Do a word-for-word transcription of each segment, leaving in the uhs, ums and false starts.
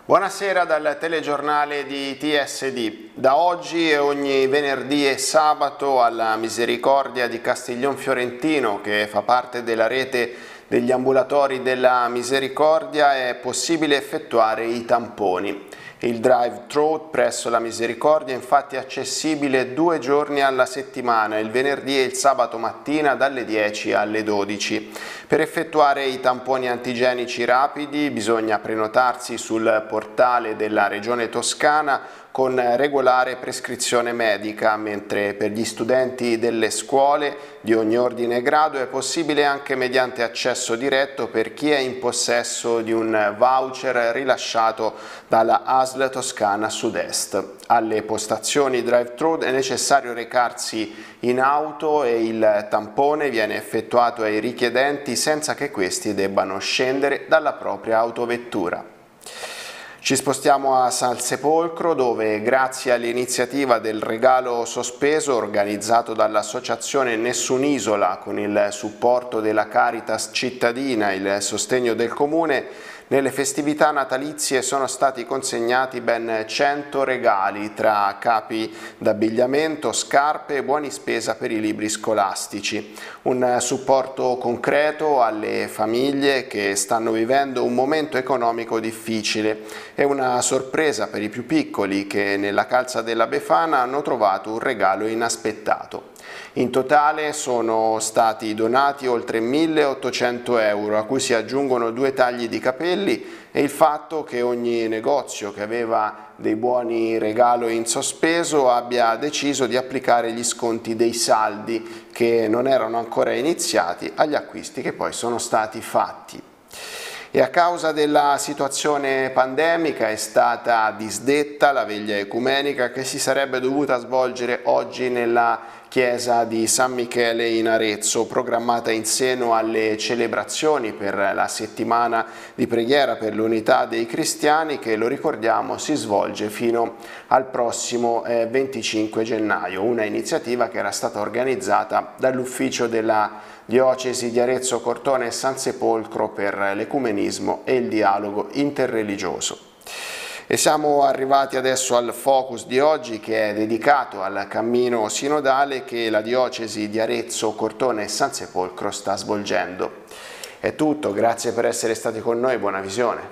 Buonasera dal telegiornale di T S D. Da oggi e ogni venerdì e sabato alla Misericordia di Castiglion Fiorentino, che fa parte della rete degli ambulatori della Misericordia, è possibile effettuare i tamponi. Il drive-thru presso la Misericordia è infatti accessibile due giorni alla settimana, il venerdì e il sabato mattina dalle dieci alle dodici. Per effettuare i tamponi antigenici rapidi bisogna prenotarsi sul portale della Regione Toscana con regolare prescrizione medica, mentre per gli studenti delle scuole di ogni ordine e grado è possibile anche mediante accesso diretto per chi è in possesso di un voucher rilasciato dalla A S L Toscana Sud-Est. Alle postazioni drive-thru è necessario recarsi in auto e il tampone viene effettuato ai richiedenti senza che questi debbano scendere dalla propria autovettura. Ci spostiamo a San Sepolcro, dove grazie all'iniziativa del regalo sospeso organizzato dall'associazione Nessunisola con il supporto della Caritas cittadina e il sostegno del comune, nelle festività natalizie sono stati consegnati ben cento regali tra capi d'abbigliamento, scarpe e buoni spesa per i libri scolastici. Un supporto concreto alle famiglie che stanno vivendo un momento economico difficile e una sorpresa per i più piccoli che nella calza della Befana hanno trovato un regalo inaspettato. In totale sono stati donati oltre milleottocento euro, a cui si aggiungono due tagli di capelli e il fatto che ogni negozio che aveva dei buoni regalo in sospeso abbia deciso di applicare gli sconti dei saldi che non erano ancora iniziati agli acquisti che poi sono stati fatti. E a causa della situazione pandemica è stata disdetta la veglia ecumenica che si sarebbe dovuta svolgere oggi nella chiesa di San Michele in Arezzo, programmata in seno alle celebrazioni per la settimana di preghiera per l'unità dei cristiani che, lo ricordiamo, si svolge fino al prossimo eh, venticinque gennaio, una iniziativa che era stata organizzata dall'ufficio della Diocesi di Arezzo, Cortona e San Sepolcro per l'ecumenismo e il dialogo interreligioso. E siamo arrivati adesso al focus di oggi, che è dedicato al cammino sinodale che la Diocesi di Arezzo, Cortona e San Sepolcro sta svolgendo. È tutto, grazie per essere stati con noi, buona visione.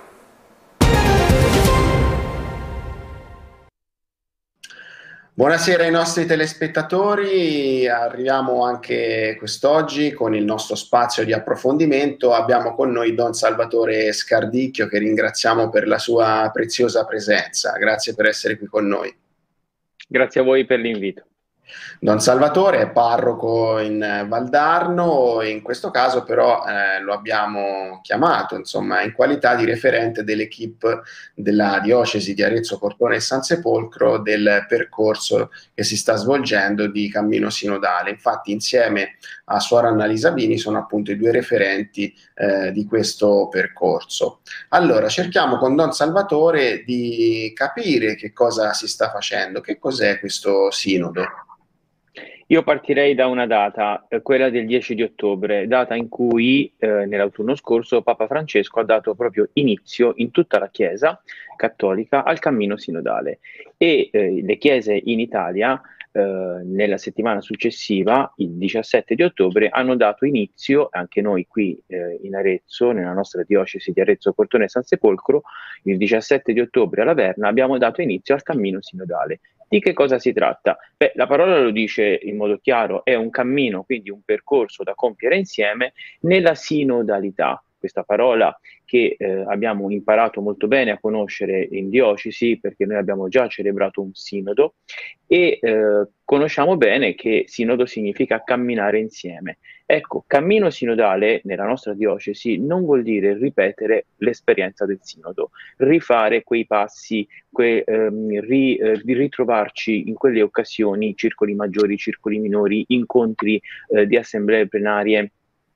Buonasera ai nostri telespettatori, arriviamo anche quest'oggi con il nostro spazio di approfondimento. Abbiamo con noi Don Salvatore Scardicchio, che ringraziamo per la sua preziosa presenza. Grazie per essere qui con noi. Grazie a voi per l'invito. Don Salvatore è parroco in Valdarno, in questo caso però eh, lo abbiamo chiamato insomma in qualità di referente dell'equipe della Diocesi di Arezzo, Cortona e San Sepolcro del percorso che si sta svolgendo di cammino sinodale. Infatti insieme a Suor Annalisa Bini sono appunto i due referenti eh, di questo percorso. Allora cerchiamo con Don Salvatore di capire che cosa si sta facendo, che cos'è questo sinodo. Io partirei da una data, eh, quella del dieci di ottobre, data in cui eh, nell'autunno scorso Papa Francesco ha dato proprio inizio in tutta la Chiesa cattolica al cammino sinodale e eh, le chiese in Italia eh, nella settimana successiva, il diciassette di ottobre, hanno dato inizio, anche noi qui eh, in Arezzo, nella nostra diocesi di Arezzo, Cortona e San Sepolcro, il diciassette di ottobre a Laverna abbiamo dato inizio al cammino sinodale. Di che cosa si tratta? Beh, la parola lo dice in modo chiaro, è un cammino, quindi un percorso da compiere insieme nella sinodalità. Questa parola che eh, abbiamo imparato molto bene a conoscere in diocesi, perché noi abbiamo già celebrato un sinodo e eh, conosciamo bene che sinodo significa camminare insieme. Ecco, cammino sinodale nella nostra diocesi non vuol dire ripetere l'esperienza del sinodo, rifare quei passi, que, ehm, ri, eh, ritrovarci in quelle occasioni, circoli maggiori, circoli minori, incontri eh, di assemblee plenarie,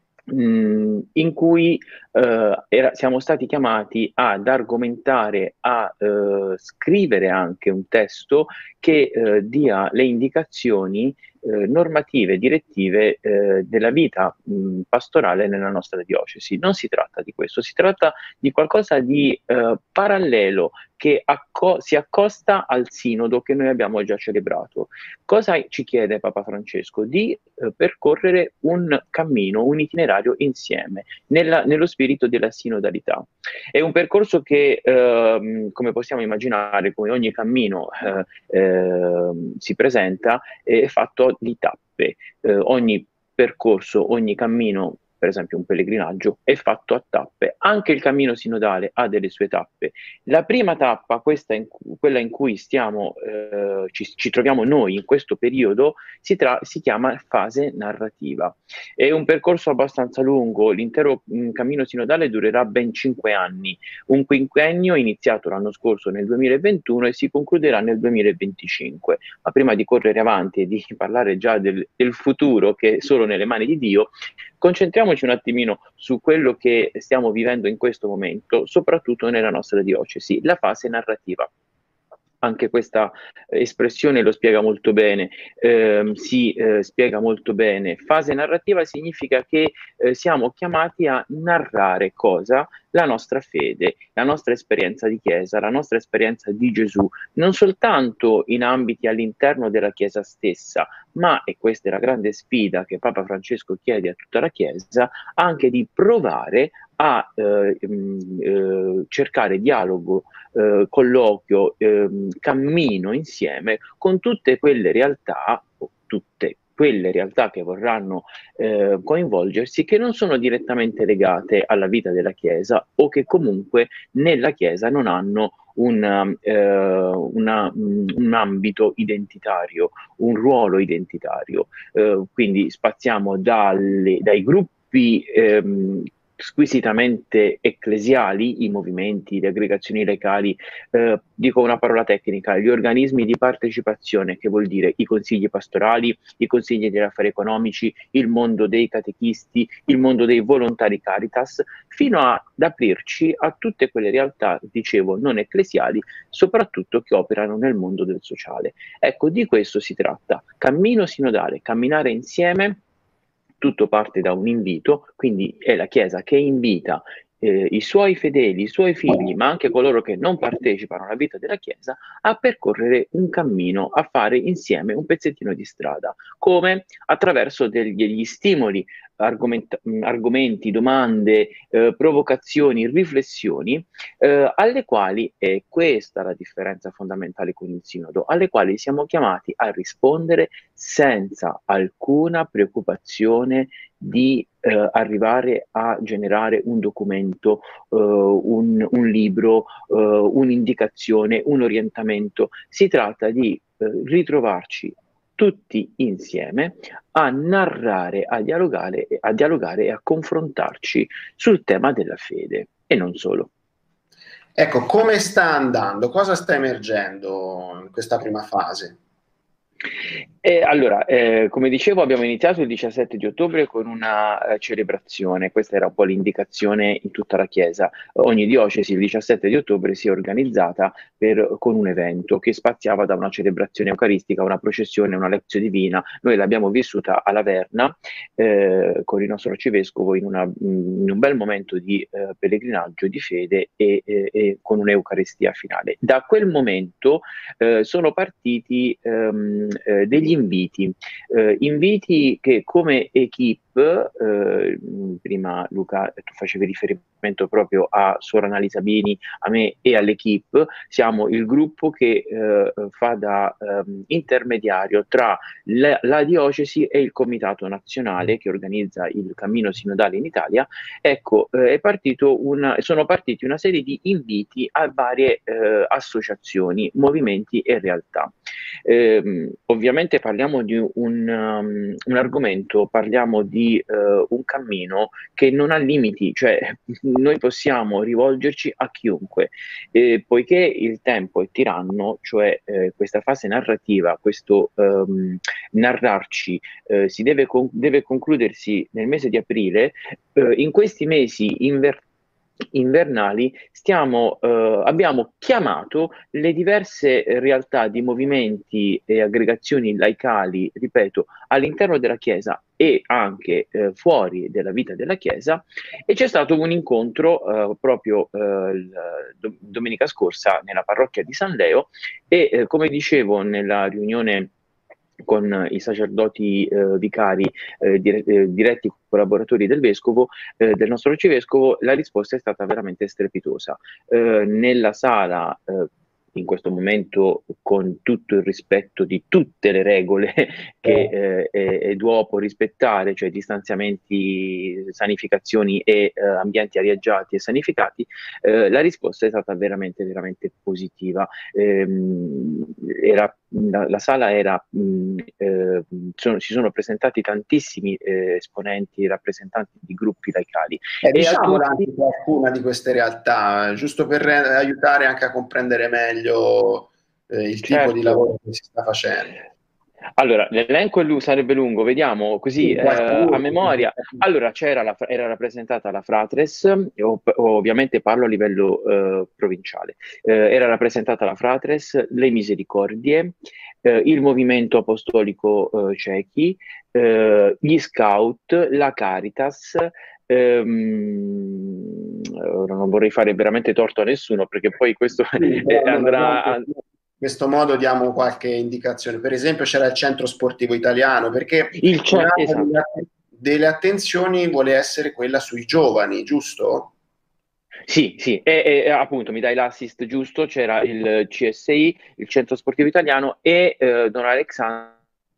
in cui eh, era, siamo stati chiamati ad argomentare, a eh, scrivere anche un testo che eh, dia le indicazioni eh, normative, direttive eh, della vita mh, pastorale nella nostra diocesi. Non si tratta di questo, si tratta di qualcosa di eh, parallelo che acco- si accosta al sinodo che noi abbiamo già celebrato. Cosa ci chiede Papa Francesco? Di eh, percorrere un cammino, un itinerario insieme, nella- nello spirito della sinodalità. È un percorso che, ehm, come possiamo immaginare, come ogni cammino eh, ehm, si presenta, è fatto di tappe. Eh, ogni percorso, ogni cammino, per esempio un pellegrinaggio, è fatto a tappe. Anche il cammino sinodale ha delle sue tappe. La prima tappa, questa in cu- quella in cui stiamo, eh, ci, ci troviamo noi in questo periodo, si, tra- si chiama fase narrativa. È un percorso abbastanza lungo, l'intero mh, cammino sinodale durerà ben cinque anni, un quinquennio iniziato l'anno scorso nel duemilaventuno e si concluderà nel duemilaventicinque. Ma prima di correre avanti e di parlare già del, del futuro che è solo nelle mani di Dio, concentriamoci un attimino su quello che stiamo vivendo in questo momento, soprattutto nella nostra diocesi, la fase narrativa. Anche questa espressione lo spiega molto bene, ehm, si eh, spiega molto bene. Fase narrativa significa che eh, siamo chiamati a narrare cosa? La nostra fede, la nostra esperienza di Chiesa, la nostra esperienza di Gesù, non soltanto in ambiti all'interno della Chiesa stessa, ma, e questa è la grande sfida che Papa Francesco chiede a tutta la Chiesa, anche di provare a eh, mh, eh, cercare dialogo, eh, colloquio, ehm, cammino insieme con tutte quelle realtà, o tutte quelle realtà che vorranno eh, coinvolgersi, che non sono direttamente legate alla vita della Chiesa o che comunque nella Chiesa non hanno un, eh, una, un ambito identitario, un ruolo identitario. Eh, quindi spaziamo dalle, dai gruppi ehm, squisitamente ecclesiali, i movimenti, le aggregazioni locali, eh, dico una parola tecnica, gli organismi di partecipazione, che vuol dire i consigli pastorali, i consigli degli affari economici, il mondo dei catechisti, il mondo dei volontari Caritas, fino ad aprirci a tutte quelle realtà, dicevo, non ecclesiali, soprattutto che operano nel mondo del sociale. Ecco, di questo si tratta. Cammino sinodale, camminare insieme. Tutto parte da un invito, quindi è la Chiesa che invita eh, i suoi fedeli, i suoi figli, ma anche coloro che non partecipano alla vita della Chiesa, a percorrere un cammino, a fare insieme un pezzettino di strada. Come? Attraverso degli, degli stimoli, argomenta- argomenti, domande, eh, provocazioni, riflessioni, eh, alle quali, è questa la differenza fondamentale con il Sinodo, alle quali siamo chiamati a rispondere senza alcuna preoccupazione di eh, arrivare a generare un documento, eh, un, un libro, eh, un'indicazione, un orientamento. Si tratta di eh, ritrovarci tutti insieme a narrare, a dialogare, a dialogare e a confrontarci sul tema della fede e non solo. Ecco, come sta andando? Cosa sta emergendo in questa prima fase? E allora, eh, come dicevo, abbiamo iniziato il diciassette di ottobre con una eh, celebrazione, questa era un po' l'indicazione in tutta la Chiesa. Ogni diocesi il diciassette di ottobre si è organizzata per- con un evento che spaziava da una celebrazione eucaristica, una processione, una lezione divina. Noi l'abbiamo vissuta a Laverna eh, con il nostro arcivescovo in, una- in un bel momento di eh, pellegrinaggio, di fede e, e- e con un'eucaristia finale. Da quel momento eh, sono partiti ehm, eh, degli inviti, eh, inviti che come equipe, eh, prima Luca tu facevi riferimento proprio a Suor Annalisa Bini, a me e all'equipe, siamo il gruppo che eh, fa da ehm, intermediario tra la, la diocesi e il comitato nazionale che organizza il cammino sinodale in Italia. Ecco, eh, è partito una, sono partiti una serie di inviti a varie eh, associazioni, movimenti e realtà. Eh, ovviamente parliamo di un, um, un argomento, parliamo di uh, un cammino che non ha limiti, cioè noi possiamo rivolgerci a chiunque, eh, poiché il tempo è tiranno, cioè eh, questa fase narrativa, questo um, narrarci eh, si deve, con- deve concludersi nel mese di aprile, eh, in questi mesi inver- invernali stiamo, eh, abbiamo chiamato le diverse realtà di movimenti e aggregazioni laicali, ripeto, all'interno della Chiesa e anche eh, fuori della vita della Chiesa, e c'è stato un incontro eh, proprio eh, il- do- domenica scorsa nella parrocchia di San Leo e eh, come dicevo nella riunione con i sacerdoti eh, vicari eh, dire- eh, diretti collaboratori del vescovo, eh, del nostro arcivescovo, la risposta è stata veramente strepitosa. Eh, nella sala, eh, in questo momento, con tutto il rispetto di tutte le regole che eh, è, è d'uopo rispettare, cioè distanziamenti, sanificazioni e eh, ambienti arieggiati e sanificati, eh, la risposta è stata veramente, veramente positiva. Ehm, era, la, la sala era, mh, eh, sono- si sono presentati tantissimi eh, esponenti, rappresentanti di gruppi laicali Eh, e a diciamola tutti. anche qualcuna di queste realtà, giusto per re- aiutare anche a comprendere meglio eh, il tipo di Certo. lavoro che si sta facendo. Allora, l'elenco è lu- sarebbe lungo, vediamo così Sì, eh, a qualcuno. memoria. Allora, c'era la, era rappresentata la Fratres, io p- ovviamente parlo a livello eh, provinciale. Eh, era rappresentata la Fratres, le Misericordie, eh, il Movimento Apostolico eh, Cechi, eh, gli Scout, la Caritas. Ehm, ora non vorrei fare veramente torto a nessuno perché poi questo Sì, eh, però noi magari andrà a... in questo modo diamo qualche indicazione. Per esempio c'era il centro sportivo italiano, perché Il c'è, un'altra delle, esatto. att- delle attenzioni vuole essere quella sui giovani, giusto? Sì, sì, e, e, appunto mi dai l'assist giusto, c'era il C S I, il Centro Sportivo Italiano e eh, Don Alexander,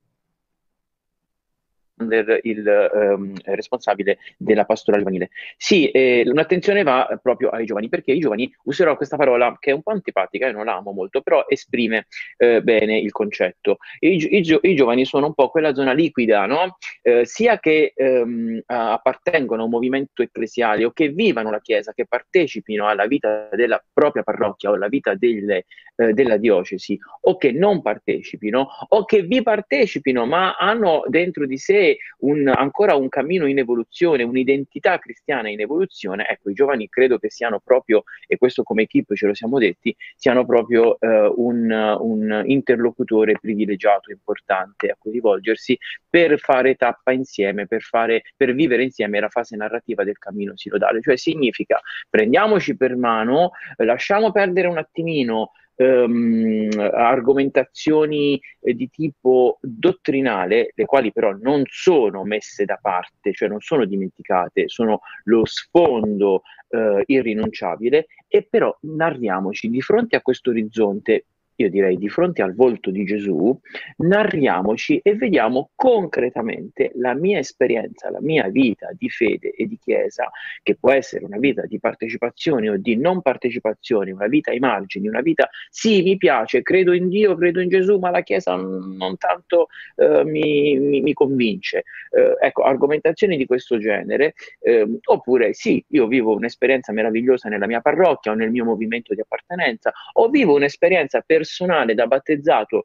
il ehm, responsabile della pastorale giovanile. Sì, eh, un'attenzione va proprio ai giovani, perché i giovani, userò questa parola che è un po' antipatica, io non la amo molto, però esprime eh, bene il concetto. I, gi- i gio- I giovani sono un po' quella zona liquida, no? Eh, sia che ehm, a- appartengono a un movimento ecclesiale o che vivano la Chiesa, che partecipino alla vita della propria parrocchia o alla vita delle, eh, della diocesi, o che non partecipino, o che vi partecipino, ma hanno dentro di sé un, ancora un cammino in evoluzione, un'identità cristiana in evoluzione. Ecco, i giovani credo che siano proprio, e questo come equipe ce lo siamo detti, siano proprio eh, un, un interlocutore privilegiato, importante a cui rivolgersi per fare tappa insieme, per, fare, per vivere insieme la fase narrativa del cammino sinodale. Cioè significa prendiamoci per mano, eh, lasciamo perdere un attimino ehm, argomentazioni eh, di tipo dottrinale, le quali però non sono messe da parte, cioè non sono dimenticate, sono lo sfondo eh, irrinunciabile, e però narriamoci di fronte a questo orizzonte. Io direi di fronte al volto di Gesù, narriamoci e vediamo concretamente la mia esperienza, la mia vita di fede e di chiesa, che può essere una vita di partecipazione o di non partecipazione, una vita ai margini, una vita, sì, mi piace, credo in Dio, credo in Gesù, ma la Chiesa non tanto eh, mi, mi, mi, convince. Eh, ecco, argomentazioni di questo genere, eh, oppure sì, io vivo un'esperienza meravigliosa nella mia parrocchia o nel mio movimento di appartenenza, o vivo un'esperienza personale da battezzato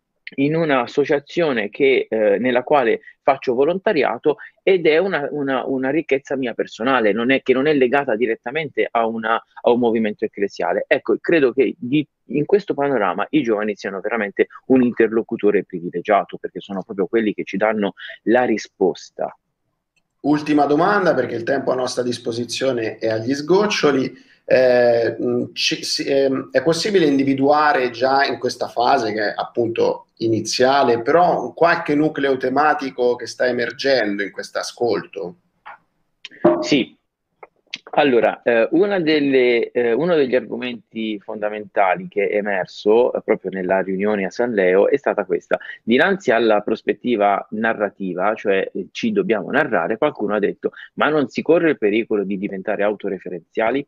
in un'associazione che, eh, nella quale faccio volontariato, ed è una, una, una ricchezza mia personale, non è, che non è legata direttamente a, una, a un movimento ecclesiale. Ecco, credo che di, in questo panorama i giovani siano veramente un interlocutore privilegiato, perché sono proprio quelli che ci danno la risposta. Ultima domanda, perché il tempo a nostra disposizione è agli sgoccioli. Eh, mh, ci- si- ehm, è possibile individuare già in questa fase, che è appunto iniziale, però qualche nucleo tematico che sta emergendo in questo ascolto? Sì, allora, eh, una delle, eh, uno degli argomenti fondamentali che è emerso eh, proprio nella riunione a San Leo è stata questa. Dinanzi alla prospettiva narrativa, cioè eh, ci dobbiamo narrare, qualcuno ha detto: ma non si corre il pericolo di diventare autoreferenziali?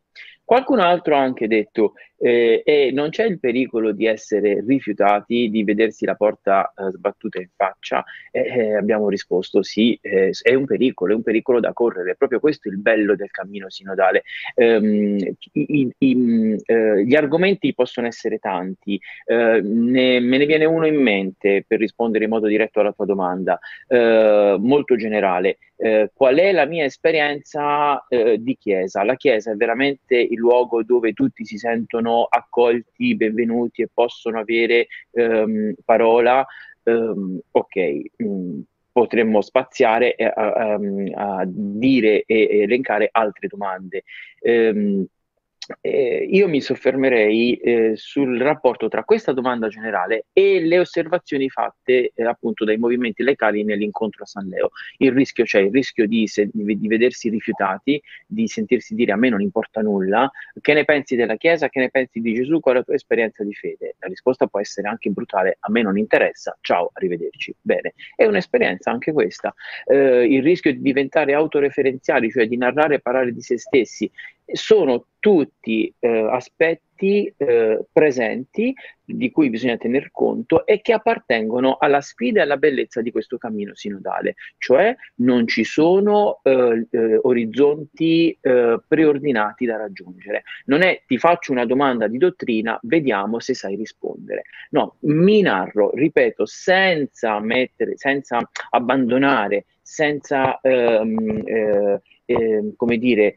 Qualcun altro ha anche detto eh, e non c'è il pericolo di essere rifiutati, di vedersi la porta eh, sbattuta in faccia. E eh, abbiamo risposto sì, eh, è un pericolo, è un pericolo da correre. Proprio questo è il bello del cammino sinodale. Ehm, i- i- eh, gli argomenti possono essere tanti, eh, ne- me ne viene uno in mente per rispondere in modo diretto alla tua domanda, eh, molto generale. Eh, qual è la mia esperienza eh, di chiesa? La chiesa è veramente il luogo dove tutti si sentono accolti, benvenuti e possono avere ehm, parola. Ehm, ok, mh, potremmo spaziare e, a, a- a dire e e elencare altre domande. Ehm, eh, io mi soffermerei eh, sul rapporto tra questa domanda generale e le osservazioni fatte eh, appunto dai movimenti locali nell'incontro a San Leo. Il rischio c'è, il rischio di, se- di vedersi rifiutati, di sentirsi dire a me non importa nulla, che ne pensi della Chiesa, che ne pensi di Gesù, qual è la tua esperienza di fede? La risposta può essere anche brutale, a me non interessa, ciao, arrivederci. Bene, è un'esperienza anche questa. Eh, il rischio di diventare autoreferenziali, cioè di narrare e parlare di se stessi, sono tutti eh, aspetti eh, presenti di cui bisogna tener conto e che appartengono alla sfida e alla bellezza di questo cammino sinodale, cioè non ci sono eh, eh, orizzonti eh, preordinati da raggiungere. Non è ti faccio una domanda di dottrina, vediamo se sai rispondere. No, mi narro, ripeto, senza mettere, senza abbandonare, senza ehm, eh, eh, come dire,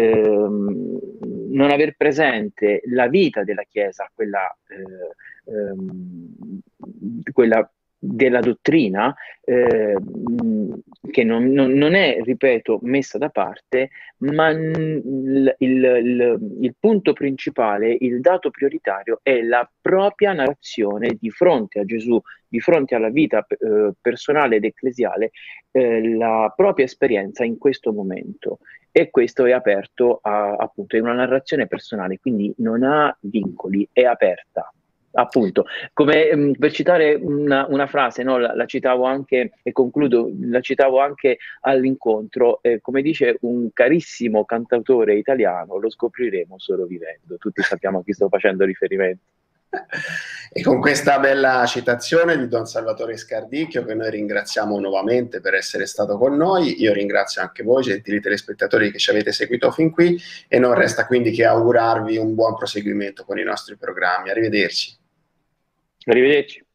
ehm, non aver presente la vita della Chiesa, quella, eh, ehm, quella della dottrina, eh, che non, non, non è, ripeto, messa da parte, ma il, il, il, il punto principale, il dato prioritario è la propria narrazione di fronte a Gesù, di fronte alla vita eh, personale ed ecclesiale, eh, la propria esperienza in questo momento. E questo è aperto a, appunto, è una narrazione personale, quindi non ha vincoli, è aperta. Appunto, come mh, per citare una, una frase, no, la, la citavo anche, e concludo, la citavo anche all'incontro, eh, come dice un carissimo cantautore italiano, lo scopriremo solo vivendo. Tutti sappiamo a chi sto facendo riferimento. E con questa bella citazione di Don Salvatore Scardicchio, che noi ringraziamo nuovamente per essere stato con noi, io ringrazio anche voi, gentili telespettatori, che ci avete seguito fin qui, e non resta quindi che augurarvi un buon proseguimento con i nostri programmi. Arrivederci. Arrivederci.